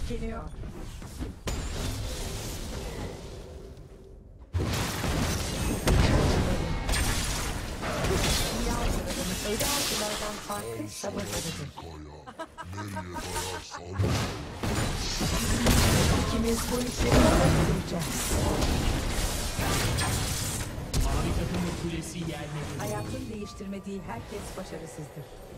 Geliyor. Öyle avcılardan farklı sabırlarıdır. İkimiz bu işi yapacağız. Mavi takımın kulesi yerle bir. Hayatın değiştirmediği herkes başarısızdır.